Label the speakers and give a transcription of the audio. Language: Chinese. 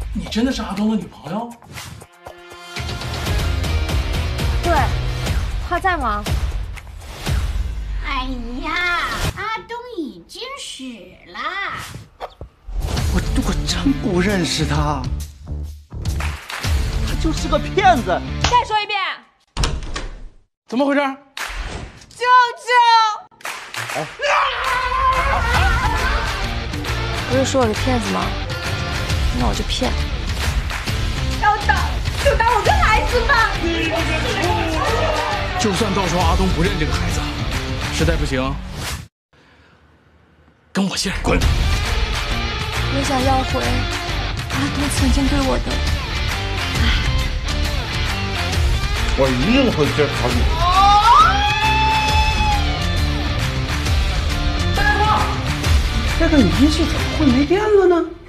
Speaker 1: 你真的是阿东的女朋友？
Speaker 2: 对，他在吗？
Speaker 3: 哎呀，阿东已经死了。
Speaker 4: 我真不认识他，他就是个骗子。
Speaker 2: 再说一遍。
Speaker 1: 怎么回事？
Speaker 2: 舅舅！不是说我是骗子吗？那我就骗。要打就打我个孩子吧。
Speaker 1: 就算到时候阿东不认这个孩子，实在不行，跟我姓，滚！
Speaker 2: 我想要回阿东曾经对我的爱。
Speaker 4: 我一定会治好你。大夫，这个仪器怎么会没电了呢？